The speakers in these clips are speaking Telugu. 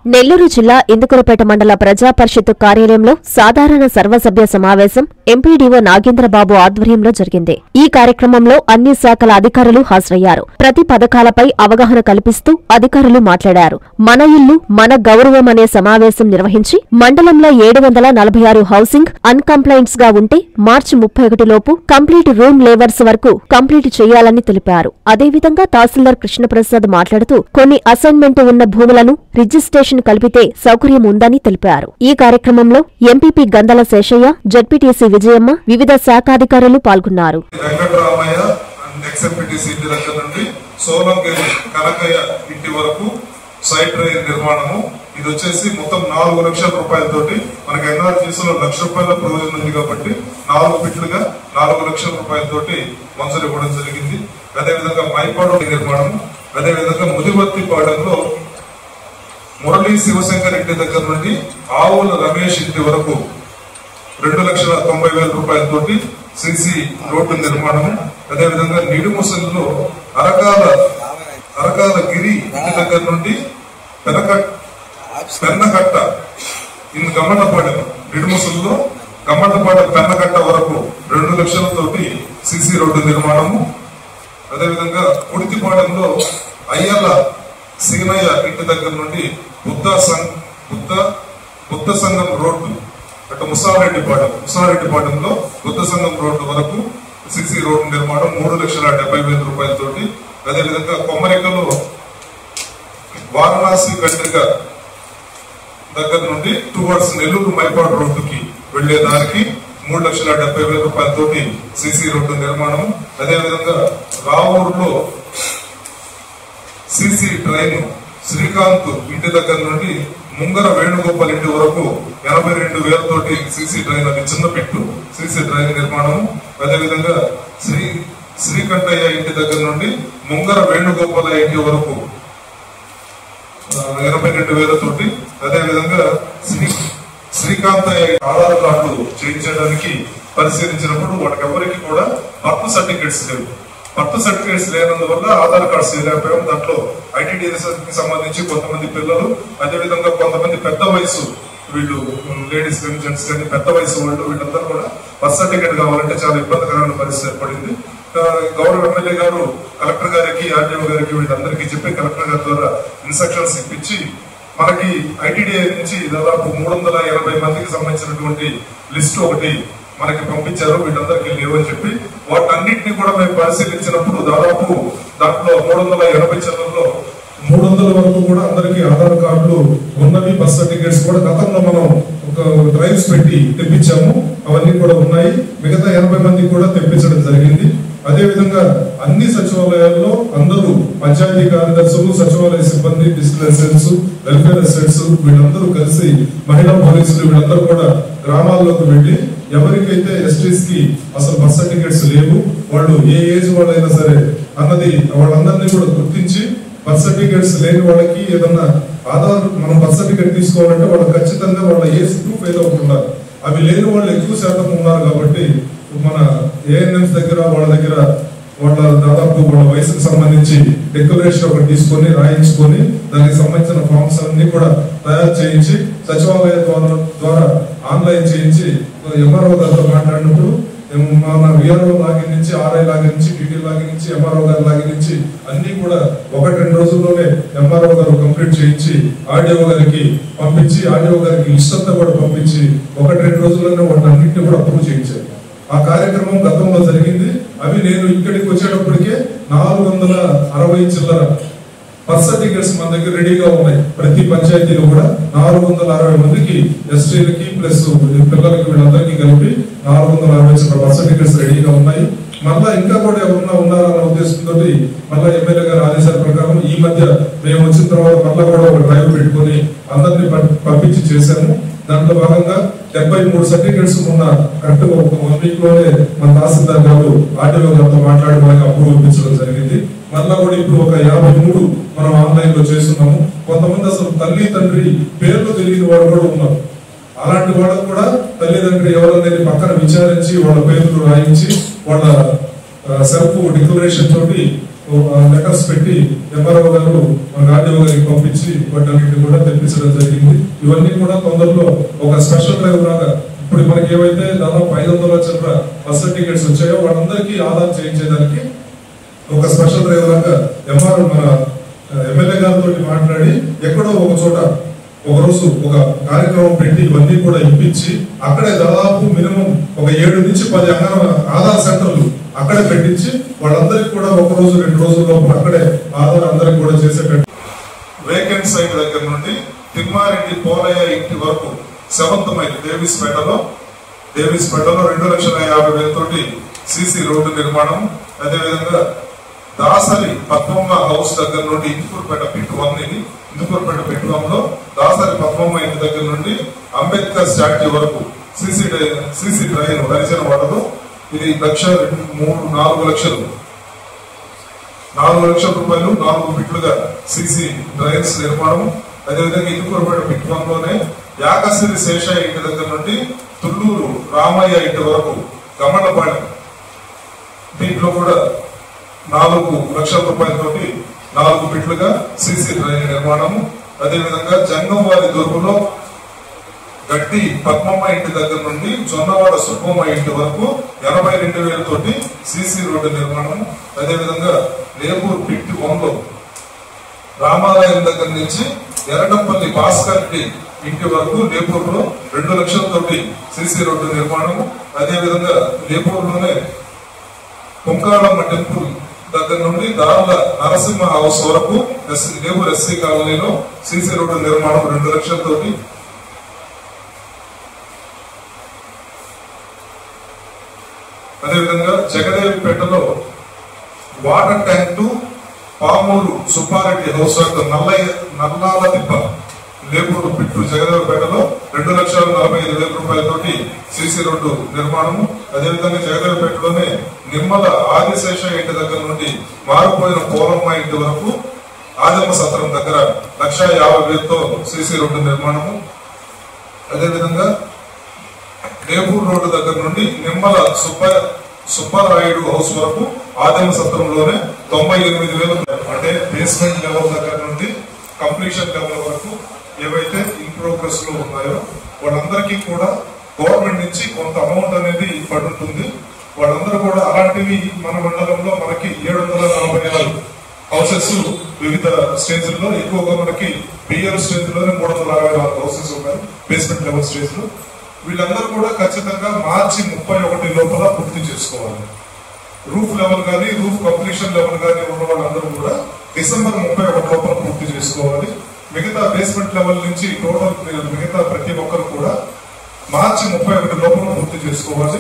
నెల్లూరు జిల్లా ఇందుకులపేట మండల ప్రజా పరిషత్తు కార్యాలయంలో సాధారణ సర్వసభ్య సమావేశం ఎంపీడీఓ నాగేంద్రబాబు ఆధ్వర్యంలో జరిగింది. ఈ కార్యక్రమంలో అన్ని శాఖల అధికారులు హాజరయ్యారు. ప్రతి పథకాలపై అవగాహన కల్పిస్తూ అధికారులు మాట్లాడారు. మన ఇల్లు మన గౌరవం అనే సమావేశం నిర్వహించి మండలంలో 746 హౌసింగ్ అన్కంప్లైంట్స్ గా ఉంటే మార్చి 31 లోపు కంప్లీట్ రూమ్ లేవర్స్ వరకు కంప్లీట్ చేయాలని తెలిపారు. అదేవిధంగా తహసీల్దార్ కృష్ణప్రసాద్ మాట్లాడుతూ కొన్ని అసైన్మెంట్ ఉన్న భూములను రిజిస్ట్రేషన్ కలిపితే సౌకర్యం ఉందని తెలిపారు. ఈ కార్యక్రమంలో ఎంపీపీ గందల శేషయ్య, జడ్పీటీసీ విజయమ్మ, వివిధ శాఖాధికారులు పాల్గొన్నారు. సైట్ డ్రైన్ నిర్మాణము ఇది వచ్చేసి మొత్తం 4 లక్షల రూపాయలతోటి మనకి ఎన్ఆర్జీసీలో ₹1,00,000 ప్రయోజనం ఉంది కాబట్టి 4 ఫిట్లుగా 4 లక్షల రూపాయలతోటి మంజూరు ఇవ్వడం జరిగింది. అదేవిధంగా మైపాడు నిర్మాణము, అదేవిధంగా ముదివర్తిపాడంలో మురళీ శివశంకర్ ఇంటి దగ్గర నుండి ఆవుల రమేష్ ఇంటి వరకు 2,90,000 రూపాయలతోటి సిసి రోడ్డు నిర్మాణము. అదేవిధంగా నిడుముసల్లో అరకాల గిరి ఇంటి దగ్గర నుండి పెన్నకట్ట ఇన్ గమ్మటపాడెం నిడుముసల్లో గమ్మటపాడెం పెన్నకట్ట వరకు 2 లక్షలతోటి సిసి రోడ్డు నిర్మాణము. అదేవిధంగా కుడితిపాడెంలో అయ్యల సీనయ్య ఇంటి దగ్గర నుండి బుద్ధ సంఘం రోడ్డు అటు ముసారెడ్డిపాడెంలో బుద్ధ సంఘం రోడ్డు వరకు సిసి రోడ్డు నిర్మాణం 3,70,000 రూపాయలతోటి. అదేవిధంగా కొమ్మరికలో వారణాసి కట్రిక దగ్గర నుండి టువర్డ్స్ నెల్లూరు మైపాడు రోడ్డుకి వెళ్లే దానికి 3,70,000 రూపాయలతోటి సిసి రోడ్డు నిర్మాణం. అదేవిధంగా రావూరులో సిసి ట్రైన్ శ్రీకాంత్ ఇంటి దగ్గర నుండి ముంగర వేణుగోపాల్ ఇంటి వరకు 82,000 తోటి సిసి ట్రైన్, అది చిన్న పెట్టు సిసి ట్రైన్ నిర్మాణం. అదేవిధంగా శ్రీకంఠయ్య ఇంటి దగ్గర నుండి ముంగర వేణుగోపాల ఇంటి వరకు 82,000 తోటి. అదేవిధంగా శ్రీకాంతయ్య ఆధార్ కార్డు చేయించడానికి పరిశీలించినప్పుడు వాటికి ఎవరికి కూడా బర్త్ సర్టిఫికేట్స్ లేవు. బర్త్ సర్టిఫికేట్స్ లేనందువల్ల ఆధార్ కార్డ్స్ లేకపోయాం. దాంట్లో ఐటీడీఎస్ కి సంబంధించి కొంతమంది పిల్లలు, అదేవిధంగా కొంతమంది పెద్ద వయసు వీళ్ళు లేడీస్ కానీ జెంట్స్ కానీ పెద్ద వయసు వాళ్ళు వీళ్ళందరూ కూడా బర్త్ సర్టిఫికేట్ కావాలంటే చాలా ఇబ్బందికరమైన పరిస్థితి ఏర్పడింది. గౌరవ ఎమ్మెల్యే గారు కలెక్టర్ గారికి, ఆర్డీఓ గారికి వీళ్ళందరికీ చెప్పి కలెక్టర్ గారి ద్వారా ఇన్స్ట్రక్షన్స్ ఇప్పించి మనకి ఐటీడీఏ నుంచి దాదాపు 380 మందికి సంబంధించినటువంటి లిస్టు ఒకటి మనకి పంపించారు. వీళ్ళందరికీ లేవని చెప్పి వాటన్నిటిని కూడా మేము పరిశీలించినప్పుడు దాదాపు దాంట్లో 380 చిల్లర్లో 300 వరకు కూడా అందరికి ఆధార్ కార్డులు ఉన్నవి. బర్త్ సర్టిఫికేట్స్ కూడా గతంలో మనం ఒక డ్రైవ్స్ పెట్టి తెప్పించాము, అవన్నీ కూడా ఉన్నాయి. మిగతా 80 మందికి కూడా తెప్పించడం జరిగింది. అదేవిధంగా అన్ని సచివాలయాల్లో అందరూ పంచాయతీ కార్యదర్శులు, సచివాలయ సిబ్బంది, డిస్ట్రిక్ట్ అసిస్టెంట్స్, వెల్ఫేర్ అసిస్టెంట్స్ వీళ్ళందరూ కలిసి మహిళా పోలీసులు వీళ్ళందరూ కూడా గ్రామాల్లోకి వెళ్లి ఎవరికైతే ఎస్టీస్ కి అసలు బర్త్ సర్టిఫికేట్స్ లేవు, వాళ్ళు ఏ ఏజ్ వాళ్ళైనా సరే అన్నది వాళ్ళందరినీ కూడా గుర్తించి బర్త్ సర్టిఫికేట్స్ లేని వాళ్ళకి ఏదన్నా ఆధార్ మనం బర్త్ సర్టిఫికేట్ తీసుకోవాలంటే వాళ్ళకి ఖచ్చితంగా వాళ్ళ ఏజ్ ప్రూఫ్ ఏదో ఒకటి ఉండాలి. అవి లేని వాళ్ళు ఎక్కువ శాతం ఉన్నారు కాబట్టి మన ఏఎన్ఎంస్ దగ్గర వాళ్ళ దాదాపు వాళ్ళ వయసుకు సంబంధించి డిక్లరేషన్ ఒకటి తీసుకొని రాయించుకొని దానికి సంబంధించిన ఫార్మ్స్ అన్ని కూడా తయారు చేయించి సచివాలయ ద్వారా ఆన్లైన్ చేయించి ఎంఆర్ఓ గారితో మాట్లాడినప్పుడు మన విఆర్ఓ లాగిన్ నుంచి, ఆర్ఐ లాగిన్ నుంచి, టీటీ లాగిన్ నుంచి, ఎంఆర్ఓ గారి లాగిన్ నుంచి అన్ని కూడా 1-2 రోజుల్లోనే ఎంఆర్ఓ గారు కంప్లీట్ చేయించి ఆర్డీఓ గారికి పంపించి, ఆర్డీఓ గారికి లిస్ట్ అంతా కూడా పంపించి 1-2 రోజుల్లోనే వాటిని అన్నింటినీ కూడా అప్రూవ్ చేయించారు. ఆ కార్యక్రమం గతంలో జరిగింది. అవి నేను ఇక్కడికి వచ్చేటప్పటికే 460 చిల్లర బర్త్ సర్టిఫికేట్స్ మన దగ్గర రెడీగా ఉన్నాయి. ప్రతి పంచాయతీలో కూడా 460 మందికి ఎస్టీలకి ప్లస్ పిల్లలకి వీళ్ళందరికీ కలిపి 460 చిల్లర బర్త్ సర్టిఫికేట్స్ రెడీగా ఉన్నాయి. మళ్ళా ఇంకా కూడా ఎవరన్నా ఉన్నారన్న ఉద్దేశంతో మళ్ళా ఎమ్మెల్యే గారి ఆదేశాల ప్రకారం ఈ మధ్య మేము వచ్చిన తర్వాత మళ్ళా కూడా ఒక డ్రైవ్ పెట్టుకుని అందరినీ పంపించి చేశాము. దాంట్లో భాగంగా 73 సర్టిఫికేట్స్ ఉన్న కరెక్ట్ ఒక 1 వీక్ లోనే మన తహసీల్దార్ గారు ఆర్డీఓ గారితో మాట్లాడి మనకి అప్రూవ్ ఇప్పించడం జరిగింది. మళ్ళా కూడా ఇప్పుడు ఒక 53 మనం ఆన్లైన్ లో చేస్తున్నాము. కొంతమంది అసలు తల్లి తండ్రి పేర్లు తెలియని వాళ్ళు కూడా ఉన్నారు. అలాంటి వాళ్ళకు కూడా తల్లిదండ్రి ఎవరనేది పక్కన విచారించి వాళ్ళ పేర్లు రాయించి వాళ్ళ సెల్ఫ్ డిక్లరేషన్ తోటి లెటర్స్ పెట్టి ఎంఆర్ఓ గారు మన ఆర్డీఓ గారికి పంపించి వాటన్నిటిని కూడా తెప్పించడం జరిగింది. ఇవన్నీ కూడా తొందరలో ఒక స్పెషల్ డ్రైవ్ లాగా ఇప్పుడు మనకి ఏవైతే దాదాపు 500 చిల్లర బస్ సర్టిఫికేట్స్ వచ్చాయో వాళ్ళందరికీ ఆధార్ చేయించేదానికి ఒక స్పెషల్ డ్రైవ్ లాగా ఎంఆర్ఓ మన ఎమ్మెల్యే గారితో మాట్లాడి ఎక్కడో ఒక చోట ఒక రోజు ఒక కార్యక్రమం పెట్టి ఇవన్నీ కూడా ఇప్పించి అక్కడే దాదాపు మినిమం ఒక 7 నుంచి 10 ఆధార్ సెంటర్లు అక్కడే పెట్టించి వాళ్ళందరికీ కూడా ఒక రోజు 2 రోజుల లోపల అక్కడే ఆధార్ అందరికి కూడా చేసేటట్టు వేకెంట్ సైట్ దగ్గర నుండి తిమ్మారెడ్డి పోలయ్య ఇంటి వరకు 7th మైల్ దేవీస్పేటలో 2,50,000 తోటి సిసి రోడ్డు నిర్మాణం. అదేవిధంగా దాసరి పద్మమ్మ హౌస్ దగ్గర నుండి ఇందుకూరుపేట పిట్ 1 ఇది ఇందుకూరుపేట పిట్ 1లో దాసరి పద్మమ్మ ఇంటి దగ్గర నుండి అంబేద్కర్ స్టాట్యూ వరకు సిసి డ్రైన్ హరిజన వాడలో ఇది 4 లక్షల రూపాయలు 4 ఫిట్లుగా సిసి డ్రైన్స్ నిర్మాణం. అదేవిధంగా ఇందుకూరుపేట పిట్ 1లోనే యాకసిరి శేషయ్య ఇంటి దగ్గర నుండి తుళ్ళూరు రామయ్య ఇంటి వరకు గమనపాడి దీంట్లో కూడా 4 లక్షల రూపాయలతోటి 4 ఫిట్లుగా సిసి డ్రైన్ నిర్మాణము. అదేవిధంగా జంగంవారి దొరుకులో గట్టి పద్మమ్మ ఇంటి దగ్గర నుండి జొన్నవాడ సుబ్బమ్మ ఇంటి వరకు 82,000 తోటి సిసి రోడ్డు నిర్మాణం. అదేవిధంగా లేపూర్ పిట్ 1లో రామాలయం దగ్గర నుంచి ఎర్రడంపల్లి భాస్కర్ రెడ్డి ఇంటి వరకు లేపూర్లో 2 లక్షల తోటి సిసి రోడ్డు నిర్మాణము. అదేవిధంగా లేపూర్లోనే కుంకాళమ్మ టెంపుల్ దగ్గర నుండి దారుల నరసింహ హౌస్ వరకు లేపూర్ ఎస్సీ కాలనీలో సిసి రోడ్డు నిర్మాణం 2 లక్షల తోటి. అదేవిధంగా జగదేవిపేటలో water tank to Pamuru Subbareddy house వరకు నల్లాల దిబ్బ లేపూరు పిట్టు జగదేవిపేటలో 2,45,000 రూపాయలతోటి సిసి రోడ్డు నిర్మాణము. అదేవిధంగా జగదేవిపేటలోనే నిమ్మల ఆదిశేష ఇంటి దగ్గర నుండి మారిపోయిన పోలమ్మ ఇంటి వరకు ఆదమ్మ సత్రం దగ్గర 1,50,000తో సిసి రోడ్డు నిర్మాణము. అదేవిధంగా లేపూర్ రోడ్డు దగ్గర నుండి నిమ్మల సుబ్బారాయుడు హౌస్ వరకు ఆదమ్మ సత్రంలోనే 98,000 అంటే బేస్మెంట్ లెవెల్ దగ్గర నుండి కంప్లీషన్ లెవెల్ వరకు ఏవైతే ఇన్ ప్రోగ్రెస్ లో ఉన్నాయో వాళ్ళందరికీ కూడా గవర్నమెంట్ నుంచి కొంత అమౌంట్ అనేది పడుతుంది. వాళ్ళందరూ కూడా అలాంటివి మన మండలంలో మనకి 746 హౌసెస్ వివిధ స్టేజ్ల్లో ఎక్కువగా మనకి బిఆర్ స్టేజ్ లోనే 364 హౌసెస్ ఉన్నాయి బేస్మెంట్ లెవెల్ స్టేజ్ లో. వీళ్ళందరూ కూడా ఖచ్చితంగా మార్చి 31 లోపల పూర్తి చేసుకోవాలి. రూఫ్ లెవెల్ కానీ రూఫ్ కంప్లీషన్ లెవెల్ కానీ ఉన్న వాళ్ళందరూ కూడా డిసెంబర్ 31 లోపల పూర్తి చేసుకోవాలి. మిగతా బేస్మెంట్ లెవెల్ నుంచి టోటల్ మిగతా ప్రతి ఒక్కరు కూడా మార్చి 31 లోపల పూర్తి చేసుకోవాలి.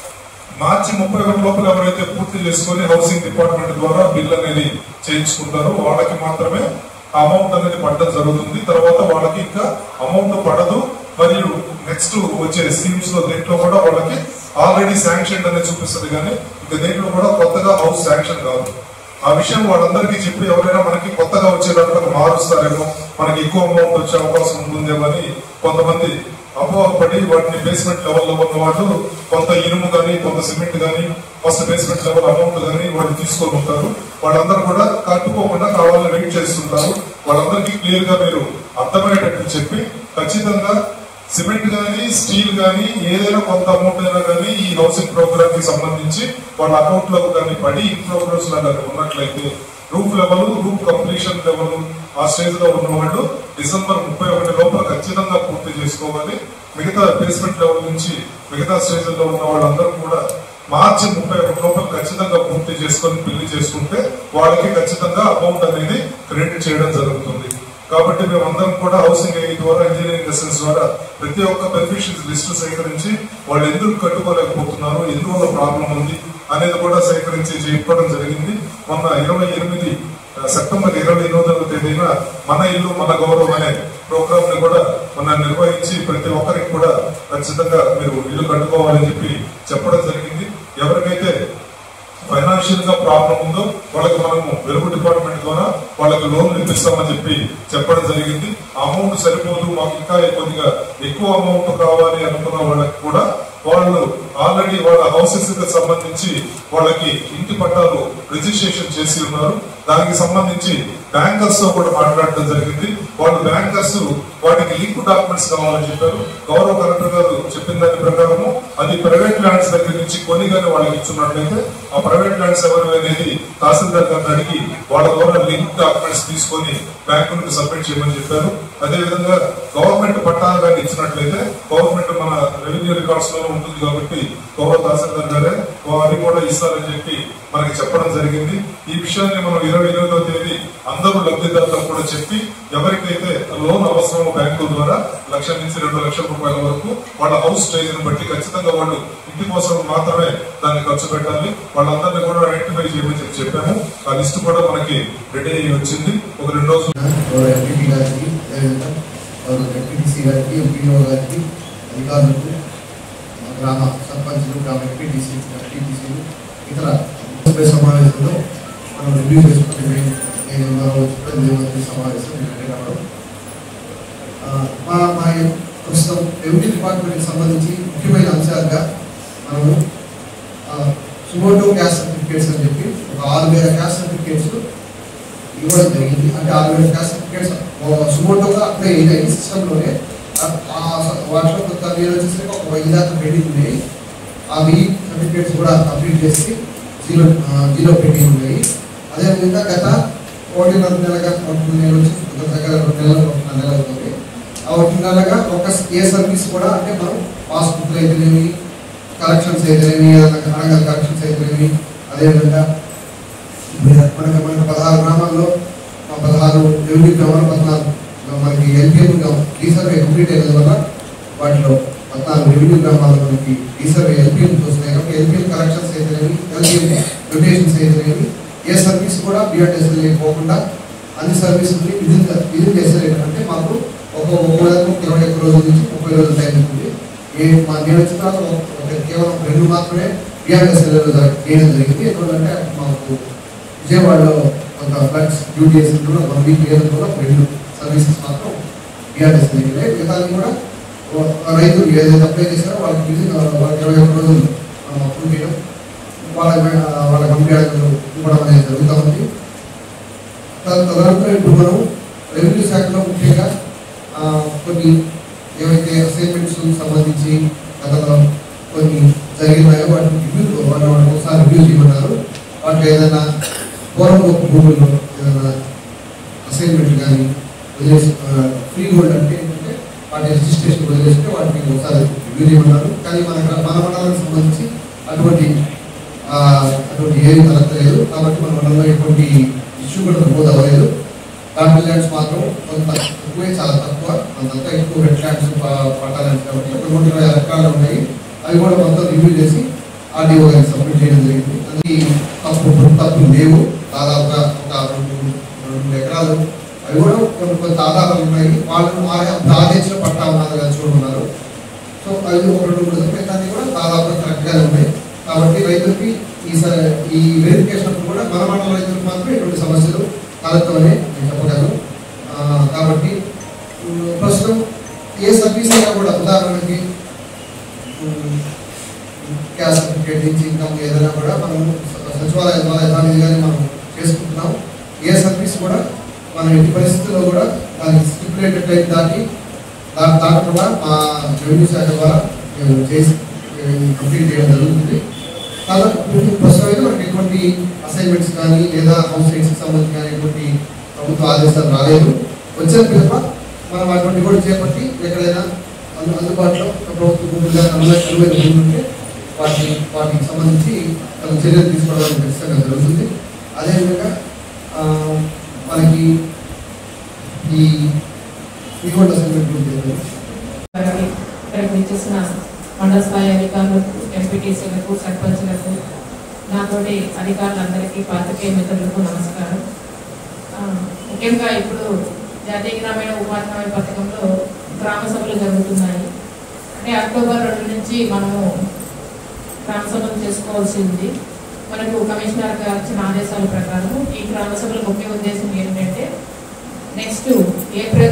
మార్చి 31 లోపల ఎవరైతే పూర్తి చేసుకుని హౌసింగ్ డిపార్ట్మెంట్ ద్వారా బిల్ అనేది చేయించుకుంటారో వాళ్ళకి మాత్రమే అమౌంట్ అనేది పడడం జరుగుతుంది. తర్వాత వాళ్ళకి ఇంకా అమౌంట్ పడదు. మరియు నెక్స్ట్ వచ్చే స్కీమ్స్ లో దేంట్లో కూడా వాళ్ళకి ఆల్రెడీ శాంక్షన్ అనేది చూపిస్తుంది కానీ ఇంకా దేంట్లో కూడా కొత్తగా హౌస్ శాంక్షన్ కాదు. ఆ విషయం వాళ్ళందరికీ చెప్పి ఎవరైనా మనకి కొత్తగా వచ్చేటప్పుడు మారుస్తారేమో, మనకి ఎక్కువ అమౌంట్ వచ్చే అవకాశం ఉంటుందేమో అని కొంతమంది అపోహపడి వాటిని బేస్మెంట్ లెవెల్లో ఉన్న వాళ్ళు కొంత ఇనుము కానీ కొంత సిమెంట్ కానీ ఫస్ట్ బేస్మెంట్ లెవెల్ అమౌంట్ కానీ వాళ్ళు తీసుకొని ఉంటారు. వాళ్ళందరూ కూడా కట్టుకోకుండా కావాలని వెయిట్ చేస్తుంటారు. వాళ్ళందరికీ క్లియర్ గా మీరు అర్థమయ్యేటట్టు చెప్పి ఖచ్చితంగా సిమెంట్ కానీ స్టీల్ కానీ ఏదైనా కొంత అమౌంట్ అయినా కానీ ఈ హౌసింగ్ ప్రోగ్రామ్ కి సంబంధించి వాళ్ళ అకౌంట్ లో కానీ పడి ఇన్ ప్రోగ్రెస్ ఉన్నట్లయితే roof level roof completion level ఆ స్టేజ్ లో ఉన్న వాళ్ళు డిసెంబర్ 31 లోపల ఖచ్చితంగా పూర్తి చేసుకోవాలి. మిగతా బేస్మెంట్ లెవెల్ నుంచి మిగతా స్టేజ్ లో ఉన్న వాళ్ళందరూ కూడా మార్చి 31 లోపల ఖచ్చితంగా పూర్తి చేసుకొని పెళ్లి చేసుకుంటే వాళ్ళకి ఖచ్చితంగా అమౌంట్ అనేది క్రెడిట్ చేయడం జరుగుతుంది. కాబట్టి మేమందరం కూడా హౌసింగ్ ఐడి ద్వారా ఇంజనీరింగ్ లెసన్స్ ద్వారా ప్రతి ఒక్క బెనిఫిషియరీస్ లిస్టు సేకరించి వాళ్ళు ఎందుకు కట్టుకోలేకపోతున్నారు, ఎందువల్ల ప్రాబ్లం ఉంది అనేది కూడా సేకరించి చెప్పడం జరిగింది. మొన్న 28 సెప్టెంబర్ 28వ తేదీన మన ఇల్లు మన గౌరవం అనే ప్రోగ్రామ్ ని కూడా మనం నిర్వహించి ప్రతి ఒక్కరికి కూడా ఖచ్చితంగా మీరు ఇల్లు కట్టుకోవాలని చెప్పి చెప్పడం జరిగింది. ఎవరికైతే ఫైనాన్షియల్ గా ప్రాబ్లం ఉందో వాళ్ళకి మనము వెలుగు డిపార్ట్మెంట్ ద్వారా వాళ్ళకి లోన్లు ఇప్పిస్తామని చెప్పి చెప్పడం జరిగింది. అమౌంట్ సరిపోదు, మాకు ఇంకా కొద్దిగా ఎక్కువ అమౌంట్ కావాలి అనుకున్న వాళ్ళకి కూడా వాళ్ళు ఆల్రెడీ వాళ్ళ హౌసెస్ కి సంబంధించి వాళ్ళకి ఇంటి పట్టాలు రిజిస్ట్రేషన్ చేసి ఉన్నారు. దానికి సంబంధించి బ్యాంకర్స్ తో కూడా మాట్లాడడం జరిగింది. వాళ్ళు బ్యాంకర్స్ వాటికి లింక్ డాక్యుమెంట్స్ కావాలని చెప్పారు. గౌరవ కలెక్టర్ గారు చెప్పిన దాని ప్రకారము అది ప్రైవేట్ ల్యాండ్స్ దగ్గర నుంచి కొనిగానే వాళ్ళకి ఇచ్చున్నట్లయితే ఆ ప్రైవేట్ ల్యాండ్స్ ఎవరు అనేది తహసీల్దార్ గారిని అడిగి వాళ్ళ ద్వారా లింక్ డాక్యుమెంట్స్ తీసుకొని బ్యాంకులకు సబ్మిట్ చేయమని చెప్పారు. అదేవిధంగా గవర్నమెంట్ పట్టాలు కానీ ఇచ్చినట్లయితే గవర్నమెంట్ మన రెవెన్యూ రికార్డ్స్ లో ఉంటుంది కాబట్టి గౌరవ తహసీల్దార్ గారే అది కూడా ఇస్తారని చెప్పి మనకి చెప్పడం జరిగింది. ఈ విషయాన్ని మనం 28వ తేదీ అందరూ లబ్ధిదారులకు కూడా చెప్పి ఎవరికైతే లోన్ అవసరమో బ్యాంకుల ద్వారా 1,00,000 నుంచి 2 లక్షల రూపాయల వరకు వాళ్ళ హౌస్ స్టేజ్ ని బట్టి ఖచ్చితంగా వాళ్ళు ఇంటి కోసం మాత్రమే దాన్ని ఖర్చు పెట్టాలి. వాళ్ళందరినీ కూడా ఐడెంటిఫై చేయమని చెప్పాము. ఆ లిస్ట్ కూడా మనకి రెడీ అయ్యి వచ్చింది. ఒక 2 రోజులు అధికారులకు, గ్రామ సర్పంచులు, గ్రామ ఎంపీటీసీలు, ఇతర సమావేశంలో మనం రివ్యూ చేసుకుంటే సమావేశం ప్రస్తుతం రెవెన్యూ డిపార్ట్మెంట్కి సంబంధించి ముఖ్యమైన అంశాలుగా మనము సుమోటో క్యాస్ట్ సర్టిఫికేట్స్ అని చెప్పి ఒక 6,000 క్యాస్ట్ సర్టిఫికేట్స్ ఇవ్వడం జరిగింది. అంటే 6,000 క్యాస్ట్ సర్టిఫికేట్స్ సుమోటోగా అప్లై అయినాయి సిస్టంలోనే. వాటిలో కొంత మీరు వచ్చేసరికి ఒక 1,000 దాకా పెండింగ్ ఉన్నాయి. ఆ 1000 సర్టిఫికేట్స్ కూడా కంప్లీట్ చేసి జీరో పెండింగ్ ఉన్నాయి. అదేవిధంగా గత 1.5 నెలగా 2 నెలలు వచ్చి దగ్గర 2 నెలలు 1 నెల అవుతుంది. ఆ 1 నెలగా ఒక ఏ సర్వీస్ కూడా అంటే మనం పాస్బుక్లు అయితేనేమి, కలెక్షన్స్ అయితేనేమి, ఏదైనా కలెక్షన్స్ అయితేనేమి, అదేవిధంగా మనకి 16 గ్రామాల్లో 16 రెవెన్యూ గ్రామాలు 14 మనకి ఎల్పిఎం రీసర్వే కంప్లీట్ అయిన వల్ల వాటిలో 14 రెవెన్యూ గ్రామాల్లో మనకి రీసర్వే ఎల్పిఎం వస్తున్నాయి. కాబట్టి ఎల్పిఎం కలెక్షన్స్ అయితేనేమి, ఎల్పిఎం డొనేషన్స్ అయితేనేమి, ఏ సర్వీస్ కూడా బిఆర్టీఎస్ పోకుండా అన్ని సర్వీసుల్ని విధిని చేసేది. అంటే మాకు ఒక్కొక్క 21 రోజుల నుంచి 30 రోజుల టైం ఉంటుంది. నేను వచ్చిన తర్వాత కేవలం 2 మాత్రమే బిఆర్టీఎస్ చేయడం జరిగింది. ఎందుకంటే మాకు విజయవాడలో కొంత ఫ్లడ్స్ డ్యూటీ చేసిన కూడా 1 వీక్ చేయడం కూడా 2 సర్వీసెస్ మాత్రం బిఆర్టీఎస్ జరిగినాయి. మిగతాది కూడా రైతులు ఏదైతే అప్లై చేశారో వాళ్ళకి 21 రోజులు అప్రూవ్ చేయడం, వాళ్ళ కంపెనీలు ఇవ్వడం అనేది జరుగుతూ ఉంది. తదనంతరం ఇప్పుడు మనం రెవెన్యూ శాఖలో ముఖ్యంగా కొన్ని ఏవైతే అసైన్మెంట్స్ సంబంధించి గతంలో కొన్ని జరిగినాయో వాటిని ఒకసారి రివ్యూ చేయమన్నారు. వాటిలో ఏదైనా పూర్వం భూముల్లో ఏదైనా అసైన్మెంట్లు కానీ వదిలేసి ఫ్రీ హోల్డ్ అంటే ఏంటంటే వాటి రిజిస్ట్రేషన్ వదిలేస్తే వాటిని ఒకసారి రివ్యూ చేయమన్నారు. కానీ మన మండలానికి సంబంధించి అటువంటి ఏది కలగలేదు. కాబట్టి మన మండలంలో ఎటువంటి ఇష్యూ కూడా నమోదు అవ్వలేదు. డాక్టర్ ల్యాండ్స్ మాత్రం కొంత తక్కువే, చాలా తక్కువ, అంతంతా ఎక్కువ రెడ్ ల్యాండ్స్ పట్టాలంటే కాబట్టి 120 ఎకరాలు ఉన్నాయి. అవి కూడా మొత్తం రివ్యూ చేసి ఆర్డీఓ గారికి సబ్మిట్ చేయడం జరిగింది. అది తప్పులు లేవు. దాదాపుగా ఒక 2 ఎకరాలు అవి కూడా కొంత ఆధారాలు ఉన్నాయి. వాళ్ళు ఆదేశించిన పట్టా ఉన్నది కదా చూడమన్నారు. సో అవి ఒక 2-3 దాన్ని కూడా దాదాపుగా కరెక్ట్గానే ఉన్నాయి. కాబట్టి రైతులకి ఈ వెరిఫికేషన్ కూడా మన మండల రైతులకు మాత్రం ఎటువంటి సమస్యలు కలుగుతామని నేను చెప్పగలను. కాబట్టి ప్రస్తుతం ఏ సర్వీస్ అయినా కూడా ఉదాహరణకి క్యాస్ట్ సర్టిఫికేట్ నుంచి ఇన్కమ్ ఏదైనా కూడా మనం సచివాలయం ద్వారా యథావిధిగానే మనం చేసుకుంటున్నాం. ఏ సర్వీస్ కూడా మనం ఎట్టి పరిస్థితుల్లో కూడా దానికి స్టిపులేటెడ్ టైం దాటకుండా మా రెవెన్యూ శాఖ ద్వారా చేసి కంప్లీట్ చేయడం జరుగుతుంది. ప్రస్తుతం అయితే మనకి ఎటువంటి అసైన్మెంట్స్ కానీ లేదా హౌస్ రేట్స్కి సంబంధించి కానీ ఎటువంటి ప్రభుత్వ ఆదేశాలు రాలేదు. వచ్చిన పిల్లల మనం అటువంటి కూడా చేపట్టి ఎక్కడైనా అందుబాటులో ప్రభుత్వ భూములుగా అనువైన భూములు ఉంటే వాటికి సంబంధించి చర్యలు తీసుకోవడం ఖచ్చితంగా జరుగుతుంది. అదేవిధంగా మనకి ఈ ఫ్రీహోల్డ్ అసైన్మెంట్ చేసిన మండల స్థాయి అధికారులకు, ఎంపీటీసీలకు, సర్పంచ్లకు, నాతోటి అధికారులందరికీ, పాత్రికేయ మిత్రులకు నమస్కారం. ముఖ్యంగా ఇప్పుడు జాతీయ గ్రామీణ ఉపాధి హామీ పథకంలో గ్రామ సభలు జరుగుతున్నాయి. అంటే అక్టోబర్ 2 నుంచి మనము గ్రామ సభలు చేసుకోవాల్సి ఉంది. మనకు కమిషనర్ గారు ఇచ్చిన ఆదేశాల ప్రకారం ఈ గ్రామ సభల ముఖ్య ఉద్దేశం ఏంటంటే నెక్స్ట్ ఏప్రిల్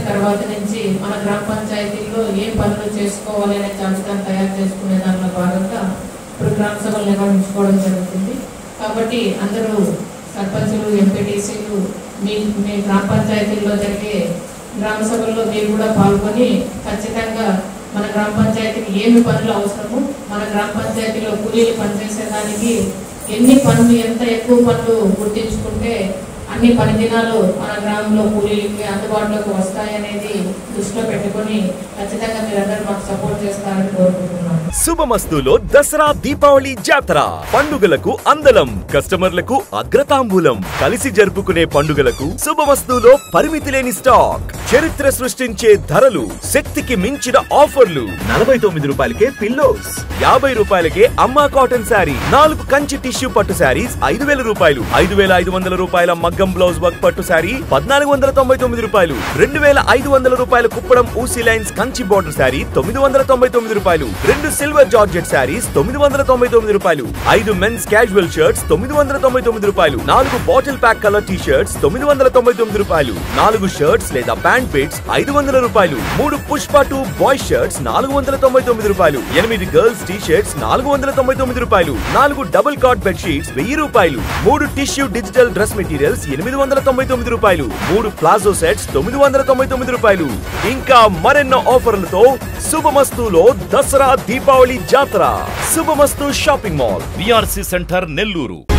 తర్వాత నుంచి మన గ్రామ పంచాయతీల్లో ఏం పనులు చేసుకోవాలి అనే జాబితాను తయారు చేసుకునే దానిలో భాగంగా ఇప్పుడు గ్రామ సభలు నిర్వహించుకోవడం జరుగుతుంది. కాబట్టి అందరూ సర్పంచులు, ఎంపీటీసీలు మీ గ్రామ పంచాయతీల్లో జరిగే గ్రామ సభల్లో మీరు కూడా పాల్గొని ఖచ్చితంగా మన గ్రామ పంచాయతీకి ఏమి పనులు అవసరము, మన గ్రామ పంచాయతీలో కూలీలు పనిచేసేదానికి ఎన్ని పనులు, ఎంత ఎక్కువ పనులు గుర్తించుకుంటే అన్ని పని దినాలు మన గ్రామంలో కూలీలకి అందుబాటులోకి వస్తాయనేది దృష్టిలో పెట్టుకొని ఖచ్చితంగా మీరందరూ మాకు సపోర్ట్ చేస్తారని కోరుకుంటున్నాను. శుభమస్తులో దసరా దీపావళి జాతర పండుగలకు అందలం, కస్టమర్లకు అగ్రతాంబూలం. కలిసి జరుపుకునే పండుగలకు శుభమస్తులో పరిమితి లేని స్టాక్, చరిత్ర సృష్టించే ధరలు, శక్తికి మించిన ఆఫర్లు. 49 రూపాయలకే పిల్లోస్, 50 రూపాయలకే అమ్మా కాటన్ శారీ, 4 కంచి టిష్యూ పట్టు శారీస్ 5000 రూపాయలు, 5500 రూపాయల మగ్గం బ్లౌజ్ వర్క్ పట్టు శారీ 1499 రూపాయలు, 2500 రూపాయల కుప్పడం ఊసీ లైన్స్ కంచి బోర్డర్ శారీ 999 రూపాయలు, 2 సిల్వర్ జార్జెట్ శారీస్ 999 రూపాయలు, 5 మెన్స్ క్యాజువల్ షర్ట్స్ 999 రూపాయలు, 4 bottle pack colour T shirts 999 రూపాయలు, 4 షర్ట్స్ లేదా ప్యాంట్ పిట్స్ 500 రూపాయలు, 3 పుష్ప 2 బాయ్స్ షర్ట్స్ 499 రూపాయలు, 8 గర్ల్స్ టీ షర్ట్స్ 499 రూపాయలు, 4 డబుల్ కాట్ బెడ్ షీట్స్ 1000 రూపాయలు, 3 టిష్యూ డిజిటల్ డ్రెస్ మెటీరియల్స్ 899 రూపాయలు, 3 ప్లాజో సెట్స్ 999 రూపాయలు. ఇంకా మరెన్నో ఆఫర్లతో శుభమస్తులో Dasara Deepavali Jatara. Subhamastu shopping mall, VRC centre, Nellore.